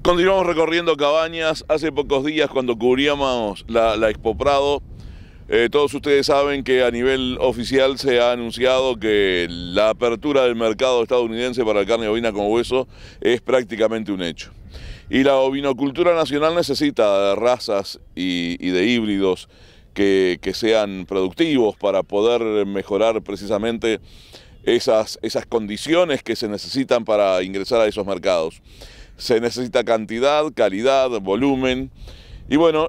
Continuamos recorriendo cabañas. Hace pocos días, cuando cubríamos la Expo Prado, todos ustedes saben que a nivel oficial se ha anunciado que la apertura del mercado estadounidense para la carne bovina con hueso es prácticamente un hecho. Y la ovinocultura nacional necesita de razas y de híbridos que sean productivos para poder mejorar precisamente esas condiciones que se necesitan para ingresar a esos mercados. Se necesita cantidad, calidad, volumen. Y bueno,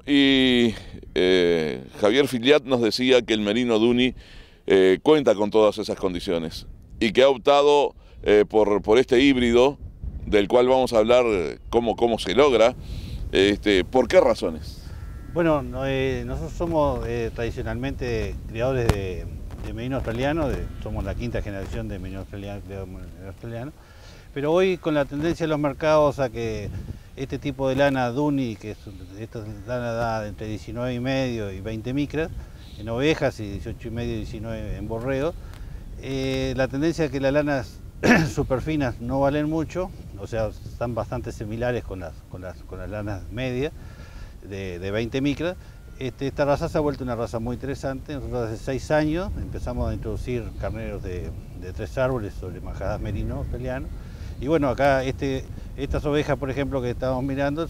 Javier Filiat nos decía que el merino Duni cuenta con todas esas condiciones y que ha optado por este híbrido, del cual vamos a hablar cómo se logra. ¿Por qué razones? Bueno, nosotros somos tradicionalmente criadores de merino australiano, somos la quinta generación de merino australiano, pero hoy con la tendencia de los mercados a que este tipo de lana Duni, que esta lana da entre 19,5 y 20 micras en ovejas y 18,5 y 19 en borrego, la tendencia es que las lanas superfinas no valen mucho, o sea, están bastante similares con las lanas medias de 20 micras. Esta raza se ha vuelto una raza muy interesante. Nosotros hace 6 años empezamos a introducir carneros de 3 árboles sobre majadas merino australiano. Y bueno, acá estas ovejas, por ejemplo, que estamos mirando,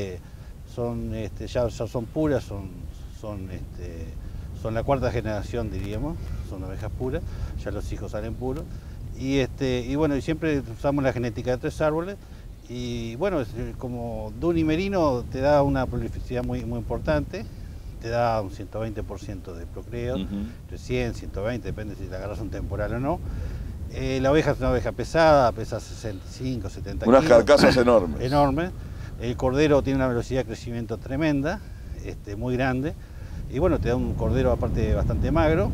ya son puras, son la cuarta generación, diríamos, son ovejas puras, ya los hijos salen puros. Y bueno, y siempre usamos la genética de 3 árboles. Y bueno, como Duni merino te da una prolificidad muy importante, te da un 120% de procreo, entre 100, 120, depende si la agarras un temporal o no. La oveja es una oveja pesada, pesa 65, 70 kilos. Unas carcasas enormes. Enormes. El cordero tiene una velocidad de crecimiento tremenda, muy grande. Y bueno, te da un cordero aparte bastante magro.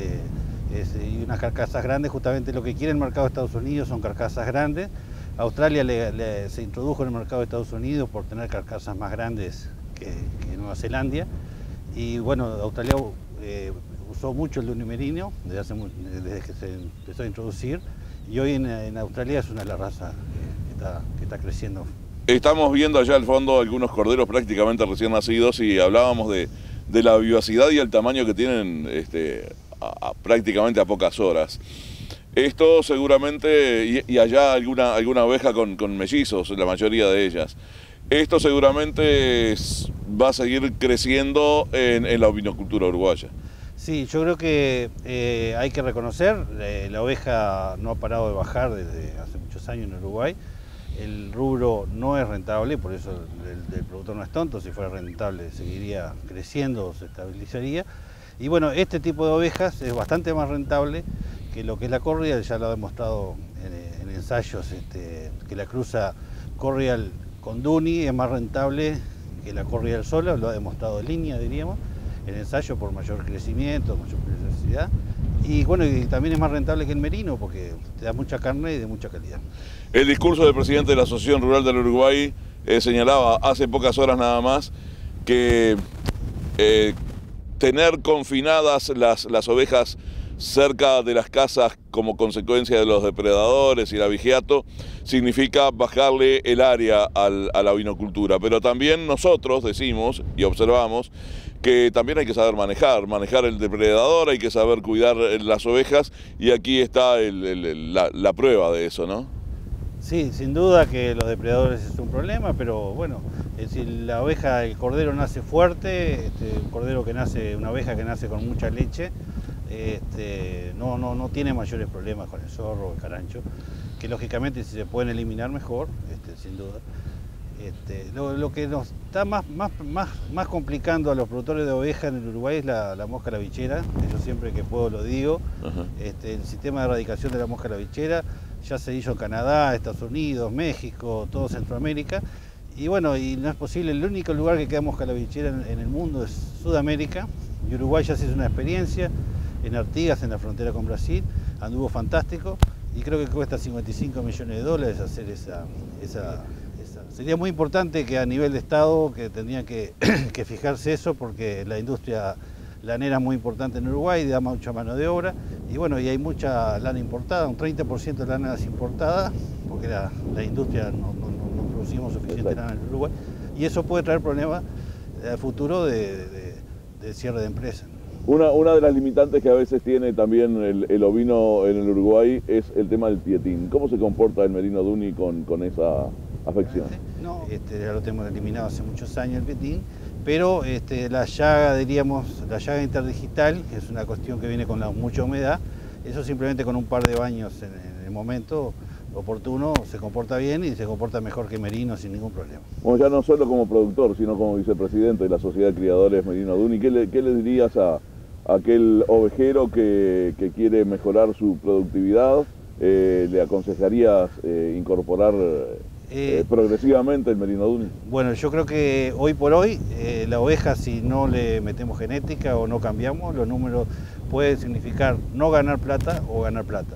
Y unas carcasas grandes, justamente lo que quiere el mercado de Estados Unidos son carcasas grandes. Australia se introdujo en el mercado de Estados Unidos por tener carcasas más grandes que Nueva Zelanda. Y bueno, Australia usó mucho el Duni merino desde que se empezó a introducir, y hoy en Australia es una de las razas que está creciendo. Estamos viendo allá al fondo algunos corderos prácticamente recién nacidos y hablábamos de la vivacidad y el tamaño que tienen prácticamente a pocas horas. Esto seguramente, y allá alguna oveja con mellizos, la mayoría de ellas. Esto seguramente va a seguir creciendo en la ovinocultura uruguaya. Sí, yo creo que hay que reconocer, la oveja no ha parado de bajar desde hace muchos años en Uruguay. El rubro no es rentable, por eso el productor no es tonto. Si fuera rentable seguiría creciendo, se estabilizaría. Y bueno, este tipo de ovejas es bastante más rentable que lo que es la corrial. Ya lo ha demostrado en ensayos, que la cruza corrial con Duni es más rentable que la corrial sola, lo ha demostrado en línea, diríamos, en ensayo, por mayor crecimiento, mayor velocidad. Y bueno, y también es más rentable que el merino porque te da mucha carne y de mucha calidad. El discurso del presidente de la Asociación Rural del Uruguay señalaba hace pocas horas nada más que tener confinadas las ovejas cerca de las casas como consecuencia de los depredadores y el abigeato significa bajarle el área a la ovinocultura. Pero también nosotros decimos y observamos que también hay que saber manejar el depredador, hay que saber cuidar las ovejas, y aquí está la prueba de eso, ¿no? Sí, sin duda que los depredadores es un problema, pero bueno, si la oveja, el cordero nace fuerte, una oveja que nace con mucha leche, no tiene mayores problemas con el zorro o el carancho, que lógicamente si se pueden eliminar mejor, sin duda. Lo que nos está más complicando a los productores de ovejas en el Uruguay es la mosca lavichera. Yo siempre que puedo lo digo. El sistema de erradicación de la mosca lavichera ya se hizo en Canadá, Estados Unidos, México, todo Centroamérica. Y bueno, y no es posible. El único lugar que queda mosca lavichera en el mundo es Sudamérica. Y Uruguay ya se hizo una experiencia en Artigas, en la frontera con Brasil. Anduvo fantástico. Y creo que cuesta $55 millones hacer esa. Sería muy importante que a nivel de Estado que tendrían que fijarse eso, porque la industria lanera es muy importante en Uruguay, da mucha mano de obra, y bueno, y hay mucha lana importada, un 30% de lana es importada, porque la industria no producimos suficiente lana en el Uruguay, y eso puede traer problemas al futuro de cierre de empresas. Una de las limitantes que a veces tiene también el ovino en el Uruguay es el tema del tietín. ¿Cómo se comporta el merino duni con esa afección? No, ya lo tenemos eliminado hace muchos años el tietín, pero la llaga, diríamos, la llaga interdigital, que es una cuestión que viene con mucha humedad, eso simplemente con un par de baños en el momento oportuno se comporta bien y se comporta mejor que merino sin ningún problema. Bueno, ya no solo como productor, sino como vicepresidente de la Sociedad de Criadores Merino Duni, ¿qué le dirías a aquel ovejero que quiere mejorar su productividad? ¿Le aconsejarías incorporar progresivamente el merino duni? Bueno, yo creo que hoy por hoy la oveja, si no le metemos genética o no cambiamos, los números pueden significar no ganar plata o ganar plata.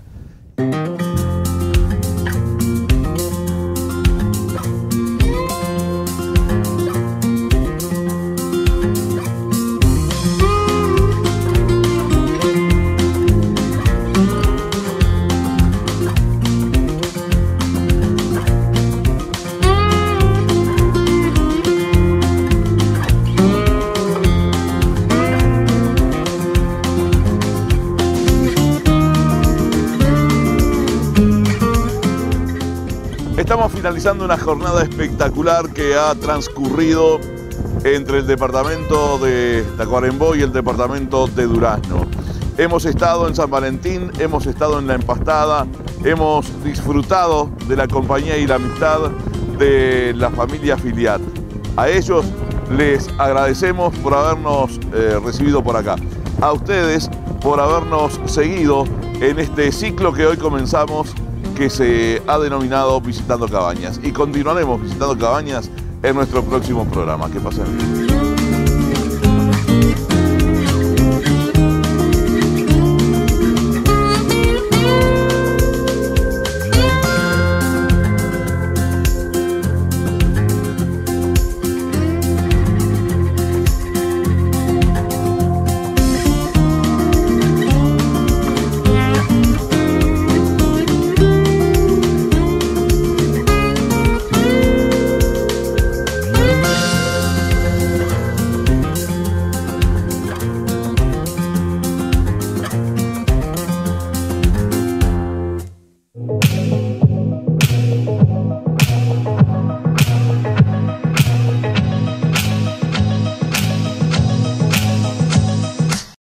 Estamos finalizando una jornada espectacular que ha transcurrido entre el departamento de Tacuarembó y el departamento de Durazno. Hemos estado en San Valentín, hemos estado en La Empastada, hemos disfrutado de la compañía y la amistad de la familia Filiat. A ellos les agradecemos por habernos recibido por acá. A ustedes por habernos seguido en este ciclo que hoy comenzamos, que se ha denominado Visitando Cabañas, y continuaremos visitando cabañas en nuestro próximo programa. Que pasen bien.